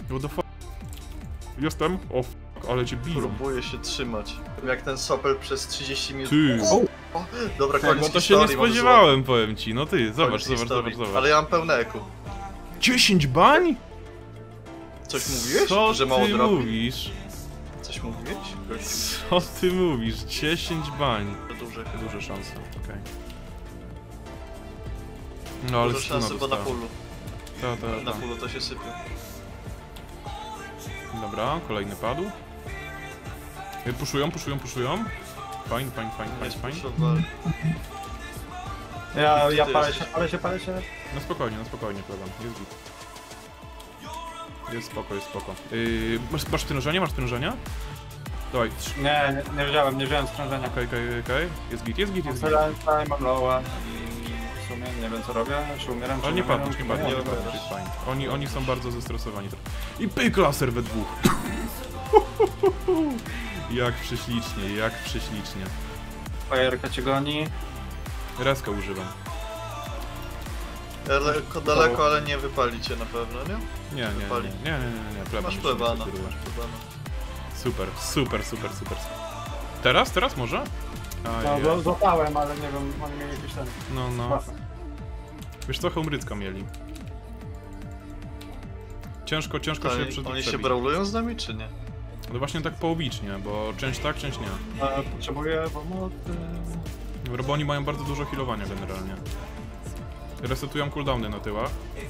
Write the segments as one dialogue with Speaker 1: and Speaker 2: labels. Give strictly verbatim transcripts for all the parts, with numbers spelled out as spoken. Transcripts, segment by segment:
Speaker 1: What the fuck? Jestem? O f***, ale cię biją.
Speaker 2: Próbuję się trzymać. Jak ten sopel przez trzydzieści minut.
Speaker 1: Ty!
Speaker 2: O, o, dobra, koniec
Speaker 1: No to się
Speaker 2: historii,
Speaker 1: nie spodziewałem, powiem ci. No ty, zobacz, zobacz,
Speaker 2: historii.
Speaker 1: zobacz, zobacz.
Speaker 2: Ale ja mam pełne eku.
Speaker 1: dziesięć bań?
Speaker 2: Coś mówiłeś?
Speaker 1: Co
Speaker 2: że mało
Speaker 1: ty
Speaker 2: dropi?
Speaker 1: mówisz?
Speaker 2: Coś mówiłeś?
Speaker 1: Co ty mówisz? dziesięć bań.
Speaker 2: To duże.
Speaker 1: Duże szanse, okej. Okay. No ale
Speaker 2: Duże szanse, bo na polu.
Speaker 1: Ta, ta, ta.
Speaker 2: Na polu to się sypie.
Speaker 1: Dobra, kolejny padł. Puszują, puszują, puszują. Fajnie, fajnie, fajnie, fajnie, fajnie.
Speaker 3: Ja, ja palę się, palę się, palę się.
Speaker 1: No spokojnie, no spokojnie, pleban, jest git. Jest spoko, jest spoko. Yy, masz, masz stężenia, masz stężenia? Dawaj.
Speaker 3: Nie, nie, nie wziąłem, nie wziąłem stężenia.
Speaker 1: Okej, okej, okej. Jest git, jest git, jest git.
Speaker 3: Mam mam lowa i w sumie nie wiem co robię, czy umieram, czy
Speaker 1: Ale nie
Speaker 3: umieram,
Speaker 1: patrz, nie
Speaker 3: czy
Speaker 1: patrz, nie
Speaker 3: umieram.
Speaker 1: patrz, jest fajnie. Oni, oni są bardzo zestresowani. I pyk laser we dwóch. Jak prześlicznie, jak prześlicznie.
Speaker 3: Fajerka cię goni.
Speaker 1: Reskę używam.
Speaker 2: Daleko, daleko, ale nie wypalicie na pewno, nie?
Speaker 1: Nie, nie, nie,
Speaker 2: Wypali.
Speaker 1: nie, nie, nie, nie, pleban.
Speaker 2: Masz
Speaker 1: już
Speaker 2: plebana.
Speaker 1: nie steruje.
Speaker 2: Masz plebana.
Speaker 1: Super, super, super, super. Teraz? Teraz może?
Speaker 3: No,
Speaker 1: Ajej.
Speaker 3: złapałem, ale nie wiem, oni mieli jakiś ten...
Speaker 1: No, no. Wiesz co, Homrycka mieli. Ciężko, ciężko
Speaker 2: To
Speaker 1: się
Speaker 2: oni,
Speaker 1: przed
Speaker 2: oni się
Speaker 1: przebić.
Speaker 2: brawlują z nami, czy nie?
Speaker 1: No właśnie tak połowicznie, bo część tak, część nie.
Speaker 3: E, potrzebuję pomocy...
Speaker 1: Dobra, bo oni mają bardzo dużo healowania generalnie. Resetują cooldowny na tyłach.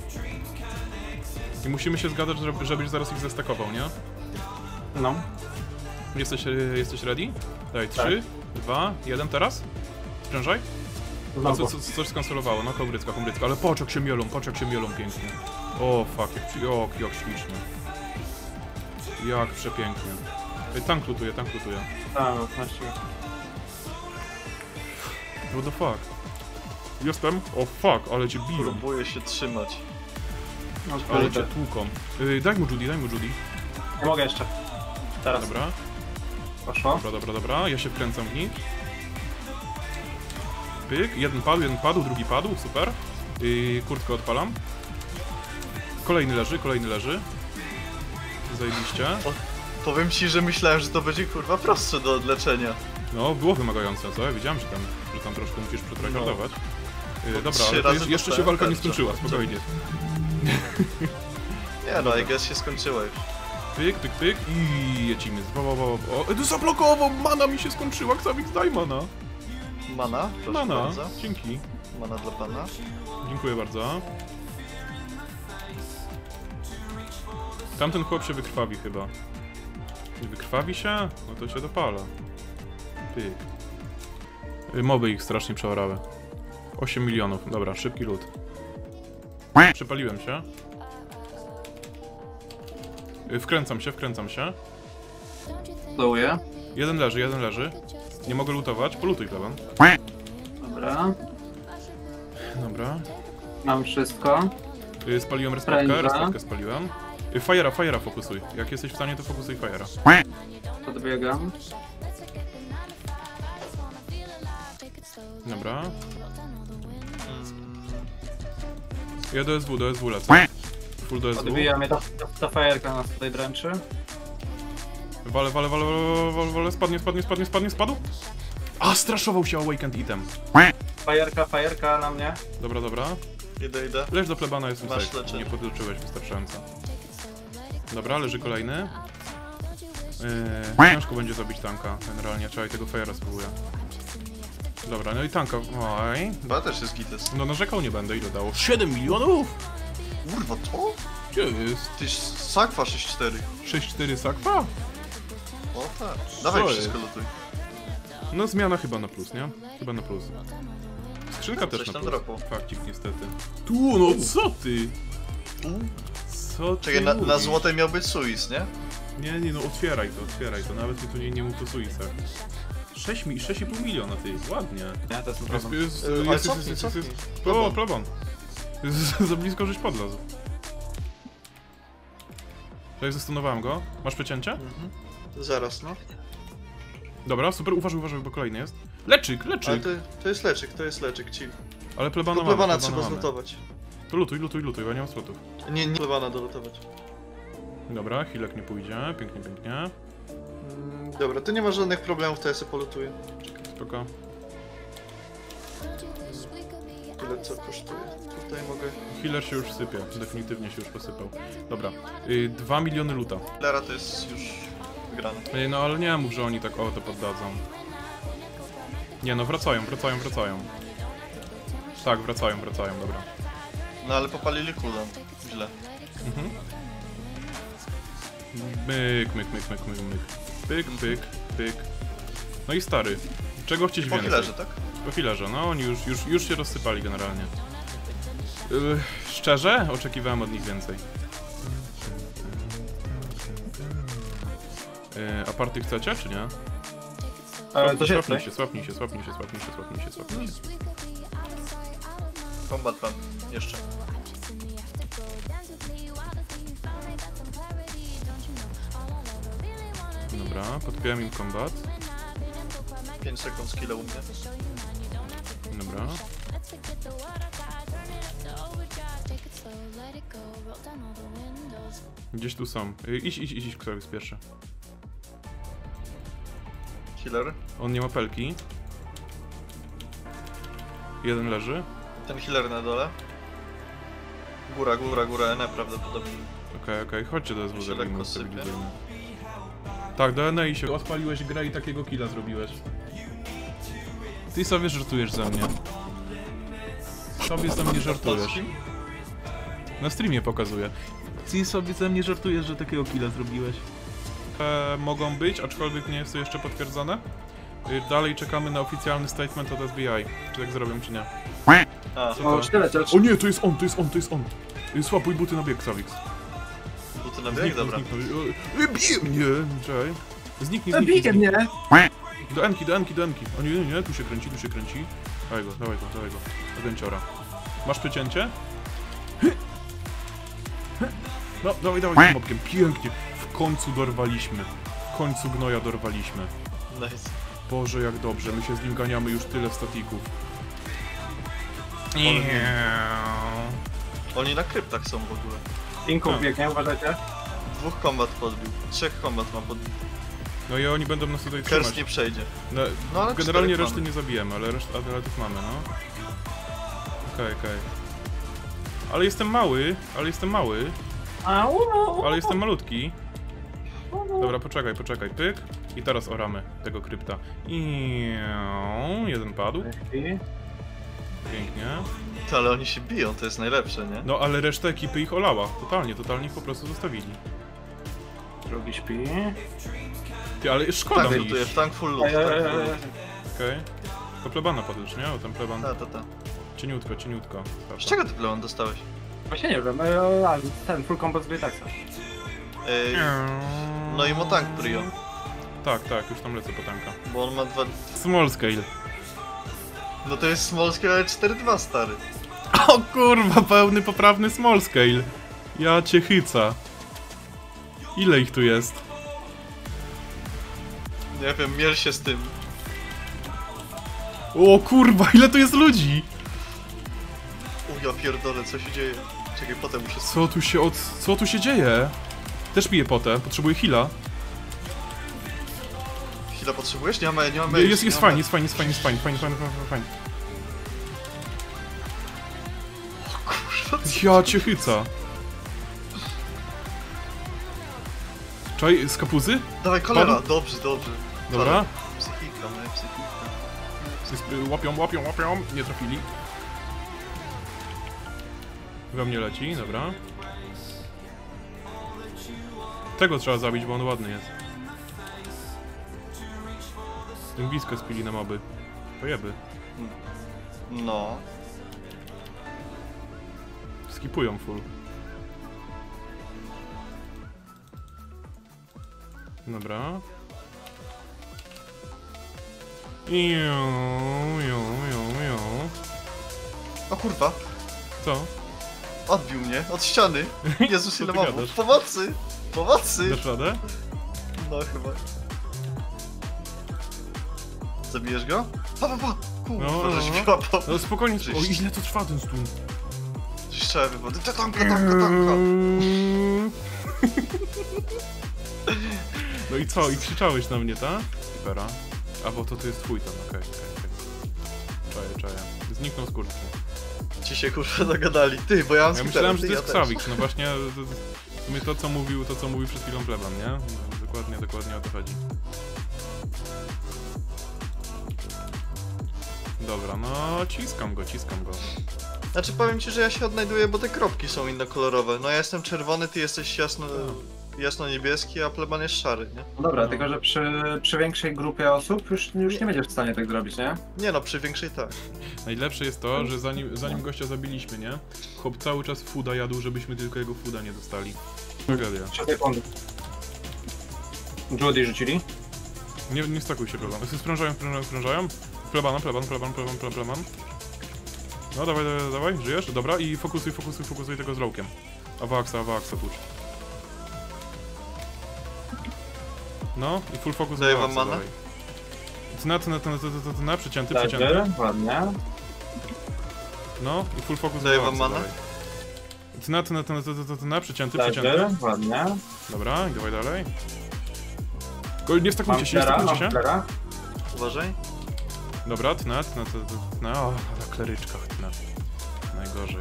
Speaker 1: I musimy się zgadzać, żeby- żebyś zaraz ich zestakował, nie?
Speaker 3: No.
Speaker 1: Jesteś, e, jesteś ready? Daj, trzy, dwa, jeden, teraz? Sprężaj? A co,
Speaker 3: Znowu.
Speaker 1: co, coś skancelowało, no Homrycka, Homrycka, ale patrz jak się mielą, patrz jak się mielą pięknie. O fuck, jak, przy- o, jak ślicznie. Jak przepięknie. Ej, tank lutuje, tank lutuje.
Speaker 3: Tak, właściwie.
Speaker 1: What the fuck? Jestem? O fuck, ale cię biją.
Speaker 2: Próbuję się trzymać.
Speaker 3: No,
Speaker 1: Ale
Speaker 3: kurde.
Speaker 1: cię tłuką. Yy, daj mu Judy, daj mu Judy.
Speaker 3: Nie mogę jeszcze. Teraz.
Speaker 1: Dobra,
Speaker 3: Poszło.
Speaker 1: dobra, dobra, dobra. Ja się wkręcam w nich. Pyk, jeden padł, jeden padł, drugi padł, super. Yy, kurtkę odpalam. Kolejny leży, kolejny leży. Zajebiście.
Speaker 2: O, powiem ci, że myślałem, że to będzie kurwa prostsze do odleczenia.
Speaker 1: No, było wymagające, co? Ja widziałem, że tam, że tam troszkę musisz przetraktować. Yy, dobra,
Speaker 2: trzy
Speaker 1: ale to
Speaker 2: razy
Speaker 1: jest, jeszcze się
Speaker 2: dostałem
Speaker 1: walka nie
Speaker 2: tarczę.
Speaker 1: skończyła, spokojnie.
Speaker 2: Nie no, I guess się skończyła już.
Speaker 1: Pyk, pyk, pyk i jecimy. Bo, bo, bo, bo. O, to zablokował! Mana mi się skończyła, Xavix, daj mana.
Speaker 2: Mana? Proszę
Speaker 1: Mana,
Speaker 2: bardzo.
Speaker 1: dzięki.
Speaker 2: Mana dla pana.
Speaker 1: Dziękuję bardzo. Tamten chłop się wykrwawi chyba. Nie wykrwawi się? No to się dopala. Pyk. Y, Moby ich strasznie przeorały. osiem milionów. Dobra, szybki lód. Przypaliłem się. Y, Wkręcam się, wkręcam się.
Speaker 3: Dołuję.
Speaker 1: Jeden leży, jeden leży. Nie mogę lutować. Polutuj, pleban.
Speaker 3: Dobra.
Speaker 1: Dobra.
Speaker 3: Mam wszystko.
Speaker 1: Y, Spaliłem respawkę,
Speaker 3: Prędza.
Speaker 1: respawkę spaliłem. Y, Fajera, Fajera fokusuj. Jak jesteś w stanie, to fokusuj Fajera.
Speaker 3: Podbiegam.
Speaker 1: Dobra. Ja do S W, do S W lecę. Full do S W.
Speaker 3: Odbija mnie ta, ta, ta fajerka nas tutaj dręczy.
Speaker 1: Wale, wale, wale, wale, wale, wale, spadnie, spadnie, spadnie, spadnie, spadł. A, straszował się Awakened Item.
Speaker 3: Fajerka, fajerka na mnie.
Speaker 1: Dobra, dobra.
Speaker 2: Idę, idę.
Speaker 1: Leż do plebana, jest
Speaker 2: Masz
Speaker 1: safe.
Speaker 2: leczenie.
Speaker 1: Nie podleczyłeś wystarczająco. Dobra, leży kolejny. Yy, ciężko będzie zabić tanka. Generalnie trzeba i tego Fajera spróbuję. Dobra, no i tanka. Oj.
Speaker 2: Chyba też jest gites.
Speaker 1: No narzekał nie będę, ile dało? siedem milionów?
Speaker 2: Kurwa, to?
Speaker 1: Gdzie jest?
Speaker 2: Ty sakwa sześć cztery.
Speaker 1: sześć cztery sakwa?
Speaker 2: O tak. Dawaj
Speaker 1: Co
Speaker 2: wszystko
Speaker 1: jest?
Speaker 2: lutuj.
Speaker 1: No zmiana chyba na plus, nie? Chyba na plus. Skrzynka też
Speaker 2: Coś
Speaker 1: na
Speaker 2: tam
Speaker 1: plus.
Speaker 2: dropło.
Speaker 1: Fakcik niestety. Tu, no co ty?
Speaker 2: U.
Speaker 1: Co ty
Speaker 2: Czekaj, na, na
Speaker 1: mówisz?
Speaker 2: złotej miał być Suis, nie?
Speaker 1: Nie, nie, no otwieraj to, otwieraj to. Nawet mi tu nie, nie mów o Suisach. sześć mi, sześć i pół miliona, ty, ładnie.
Speaker 3: Nie, to jest
Speaker 1: Jest,
Speaker 3: problem.
Speaker 1: jest,
Speaker 2: E, ale
Speaker 1: jest, jest,
Speaker 2: cofnij,
Speaker 1: jest, jest,
Speaker 2: cofnij.
Speaker 1: jest. O,
Speaker 2: Plebon.
Speaker 1: plebon. Za blisko żeś podlazł. Tutaj zastanowałem go. Masz przecięcie?
Speaker 2: Mhm. Zaraz, no.
Speaker 1: Dobra, super, uważaj, uważaj, bo kolejny jest. Leczyk,
Speaker 2: Ale
Speaker 1: leczyk!
Speaker 2: to, to jest leczyk, to jest leczyk, chill.
Speaker 1: Ale plebana
Speaker 2: Tylko
Speaker 1: mamy,
Speaker 2: plebana
Speaker 1: plebana
Speaker 2: trzeba
Speaker 1: mamy.
Speaker 2: zlutować.
Speaker 1: To lutuj, lutuj, lutuj, bo ja nie mam slotów.
Speaker 2: Nie, nie plebana dolutować.
Speaker 1: Dobra, healek nie pójdzie. Pięknie, pięknie.
Speaker 2: Mm, dobra, to nie ma żadnych problemów, to ja sobie polutuję.
Speaker 1: Spoko.
Speaker 2: Tyle co kosztuje. Tutaj mogę...
Speaker 1: Healer się już sypie. Definitywnie się już posypał. Dobra. Y, dwa miliony luta.
Speaker 2: Lara to jest już wygrana.
Speaker 1: Ej, no ale nie mów, że oni tak o to poddadzą. Nie no, wracają, wracają, wracają. Tak, wracają, wracają, dobra.
Speaker 2: No ale popalili cooldown. Źle.
Speaker 1: Mhm. Myk, myk, myk, myk, myk, myk. Pyk, pyk, pyk. No i stary, czego chcieć
Speaker 2: Po
Speaker 1: więcej?
Speaker 2: healerze, tak?
Speaker 1: Po filerze, no oni już, już, już się rozsypali generalnie. Yy, szczerze? Oczekiwałem od nich więcej. Yy, a party chcecie, czy nie?
Speaker 3: E, to się
Speaker 1: Swapnij się, swapnij się, swapnij się, swapnij się, swapnij się, swapnij się.
Speaker 2: Combat plan. Jeszcze.
Speaker 1: Dobra, podpiłem im kombat.
Speaker 2: pięć sekund skilla u mnie.
Speaker 1: Dobra. Gdzieś tu są. Yy, idź, idź, idź, idź, kto jest pierwszy.
Speaker 2: Healer.
Speaker 1: On nie ma pelki. Jeden leży.
Speaker 2: Ten healer na dole. Góra, góra, góra, N prawdopodobnie.
Speaker 1: Okej, okej, chodźcie do S W,
Speaker 2: Się
Speaker 1: zrobimy,
Speaker 2: lekko
Speaker 1: stabilizujmy. Tak, do N A I się odpaliłeś grę i takiego killa zrobiłeś. Ty sobie żartujesz ze mnie. Sobie ze mnie żartujesz. Na streamie pokazuję. Ty sobie ze mnie żartujesz, że takiego killa zrobiłeś. E, mogą być, aczkolwiek nie jest to jeszcze potwierdzone. Y, Dalej czekamy na oficjalny statement od S B I. Czy tak zrobią, czy nie.
Speaker 2: A,
Speaker 1: Co to?
Speaker 3: O, sztylet, ale...
Speaker 1: O nie, to jest on, to jest on, to jest on. Y, Słapuj buty na bieg, Xavix.
Speaker 2: buty na bieg,
Speaker 1: Zniknął,
Speaker 2: dobra.
Speaker 1: zniknął. Y, y, Bije mnie! Czekaj. Zniknij,
Speaker 3: E,
Speaker 1: zniknij.
Speaker 3: bije mnie!
Speaker 1: Do Enki, do Enki, do Enki. O nie, nie, nie, tu się kręci, tu się kręci. Dawaj go, dawaj go, dawaj go. Do gęciora. Masz przecięcie? No, dawaj, dawaj tym mopkiem. Pięknie. W końcu dorwaliśmy. W końcu gnoja dorwaliśmy.
Speaker 2: Nice.
Speaker 1: Boże, jak dobrze. My się z nim ganiamy już tyle statików.
Speaker 2: Oni na kryptach są w ogóle.
Speaker 3: Inków
Speaker 1: Tak.
Speaker 3: biegnie, uważajcie.
Speaker 2: Dwóch kombat podbił. Trzech kombat ma podbił.
Speaker 1: No i oni będą nas tutaj
Speaker 2: Kers
Speaker 1: trzymać.
Speaker 2: nie przejdzie.
Speaker 1: No,
Speaker 2: No, ale
Speaker 1: generalnie
Speaker 2: czterech
Speaker 1: reszty
Speaker 2: mamy.
Speaker 1: nie zabijemy, ale resztę ale tych mamy, no. Okej, okej. Ale jestem mały, ale jestem mały,
Speaker 3: Au,
Speaker 1: ale jestem malutki. Dobra, poczekaj, poczekaj, pyk. I teraz oramy tego krypta. I jeden padł, pięknie.
Speaker 2: To, ale oni się biją, to jest najlepsze, nie?
Speaker 1: No ale reszta ekipy ich olała, totalnie, totalnie ich po prostu zostawili.
Speaker 3: Drugi śpi.
Speaker 1: Ty, ale szkoda
Speaker 2: Tank
Speaker 1: mi
Speaker 2: lutuje,
Speaker 1: ich.
Speaker 2: w tank full loot,
Speaker 3: Ej,
Speaker 2: tank
Speaker 3: ej,
Speaker 2: full
Speaker 3: ej,
Speaker 2: loot.
Speaker 1: Okej. To plebana padł już, nie? O, ten pleban.
Speaker 2: Ta, ta, ta.
Speaker 1: Cieniutko, cieniutko.
Speaker 2: Z czego ty pleon dostałeś?
Speaker 3: Właśnie nie wiem, e, a, ten full combo z Greytaxa.
Speaker 2: Ej, no i Motank Prio,
Speaker 1: Tak, tak, już tam lecę po tanka.
Speaker 2: bo on ma dwa...
Speaker 1: Small scale.
Speaker 2: No to jest small scale, ale cztery dwa stary.
Speaker 1: O kurwa, pełny poprawny small scale. Ja cię chyca. Ile ich tu jest?
Speaker 2: Nie wiem, miel się z tym.
Speaker 1: O kurwa, ile tu jest ludzi?
Speaker 2: O ja pierdolę, co się dzieje? Czekaj, potem muszę...
Speaker 1: Co tu się od... co tu się dzieje? Też piję potę, potrzebuję heala.
Speaker 2: Chwila, potrzebujesz? Nie mamy, nie mamy...
Speaker 1: Jest, jest
Speaker 2: nie
Speaker 1: fajnie,
Speaker 2: mamy-
Speaker 1: jest fajnie, jest fajnie, jest fajnie, fajnie, fajnie, fajnie, fajnie.
Speaker 2: Kurwa,
Speaker 1: Ja cię chyca. Czaj, z kapuzy?
Speaker 2: dawaj, kolera!
Speaker 1: Padł?
Speaker 2: Dobrze, dobrze.
Speaker 1: Dobra.
Speaker 2: Kolera. Psychika, moja psychika.
Speaker 1: Jest- Łapią, łapią, łapią. Nie trafili. We mnie leci, dobra. Tego trzeba zabić, bo on ładny jest. Tym blisko spili na moby. Pojeby.
Speaker 2: No.
Speaker 1: Skipują full. Dobra. Iu, iu, iu, iu.
Speaker 2: O kurwa,
Speaker 1: Co?
Speaker 2: odbił mnie od ściany. Jezus,
Speaker 1: Co
Speaker 2: ile
Speaker 1: ty
Speaker 2: mam.
Speaker 1: gadasz?
Speaker 2: Pomocy! Pomocy!
Speaker 1: Dasz radę?
Speaker 2: No chyba. Zabijesz go? Pa, pa, pa! Kurwa,
Speaker 1: No, no,
Speaker 2: że się
Speaker 1: no.
Speaker 2: wyłapał.
Speaker 1: No spokojnie,
Speaker 2: Żeś-
Speaker 1: o ile to trwa ten stun?
Speaker 2: Strzelę wywody. Tatanka, tatanka, tatanka.
Speaker 1: I co? I krzyczałeś na mnie, tak? Supera. A bo to to jest twój ten, okej, okej, okej. Czaję, czaję. Zniknął z kurtki.
Speaker 2: Ci się kurwa dogadali. Ty, bo ja mam
Speaker 1: Ja
Speaker 2: skitera,
Speaker 1: myślałem, że
Speaker 2: ty,
Speaker 1: to jest
Speaker 2: ja też.
Speaker 1: Xavix, no właśnie to, w sumie to co mówił, to co mówił przed chwilą Pleban, nie? No, dokładnie, dokładnie o to chodzi. Dobra, no ciskam go, ciskam go.
Speaker 2: Znaczy powiem ci, że ja się odnajduję, bo te kropki są innokolorowe. No ja jestem czerwony, ty jesteś jasno, jasno-niebieski, a pleban jest szary, nie?
Speaker 3: No dobra,
Speaker 1: No.
Speaker 3: tylko że przy, przy większej grupie osób już, już nie będziesz w stanie tak zrobić, nie?
Speaker 2: Nie no, przy większej tak.
Speaker 1: Najlepsze jest to, że zanim, zanim gościa zabiliśmy, nie? Chłop cały czas fooda jadł, żebyśmy tylko jego fooda nie dostali. Tragedia.
Speaker 3: trzy sekundy. Judy rzucili?
Speaker 1: Nie, nie stakuj się, Pleban. Sprężają, sprężają, sprężają. Plebana, pleban, pleban, pleban, pleban, pleban. No dawaj, dawaj, dawaj, żyjesz? Dobra, i fokusuj, fokusuj, fokusuj tego z rołkiem. Awaxa, awaxa, pucz. No, i full focus
Speaker 2: Daję
Speaker 1: na
Speaker 2: wam
Speaker 1: Awaxa,
Speaker 2: manę?
Speaker 1: dawaj. Tna, tna, tna, tna, tna, tna, przecięty, przecięty.
Speaker 3: Dagger, ładnie.
Speaker 1: No, i full focus
Speaker 2: Daję
Speaker 1: na
Speaker 2: wam
Speaker 1: Awaxa,
Speaker 2: manę?
Speaker 1: dawaj. Tna, tna, tna, tna, tna, tna, przecięty, przecięty.
Speaker 3: Dagger, ładnie.
Speaker 1: Dobra, i dawaj dalej. Go, nie
Speaker 3: Mam
Speaker 1: stakujcie się, nie
Speaker 3: flera,
Speaker 1: stakujcie
Speaker 3: mam
Speaker 1: się.
Speaker 3: flera.
Speaker 2: Uważaj.
Speaker 1: Dobra, tnę, tnę, tnę, tnę, tnę. O, na kleryczkach tnę. Najgorzej.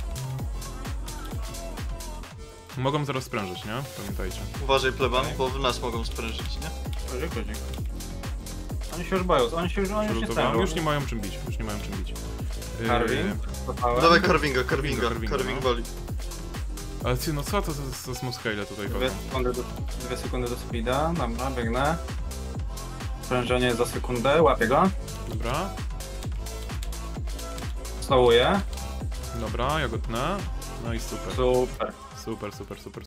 Speaker 1: Mogą zaraz sprężyć, nie? Pamiętajcie.
Speaker 2: Uważaj pleban,
Speaker 3: Okej.
Speaker 2: bo w nas mogą sprężyć, nie?
Speaker 3: Kozik, kozik. Oni się już boją, oni się już, oni już nie
Speaker 1: Lutowałem.
Speaker 3: stają.
Speaker 1: Już nie mają czym bić, już nie mają czym bić. Yy,
Speaker 3: Carving. Zapałem.
Speaker 2: Dawaj carvinga, carvinga,
Speaker 1: Carvinga,
Speaker 2: carving
Speaker 1: no.
Speaker 2: woli.
Speaker 1: Ale ty, no co to za, za small scale tutaj
Speaker 3: Dwie
Speaker 1: chodzą?
Speaker 3: sekundy, do, dwie sekundy do speeda, dobra, biegnę. Sprężenie za sekundę, łapię go.
Speaker 1: Dobra,
Speaker 3: Slowuję.
Speaker 1: dobra, ja go tnę. No i super.
Speaker 3: Super.
Speaker 1: Super, super, super,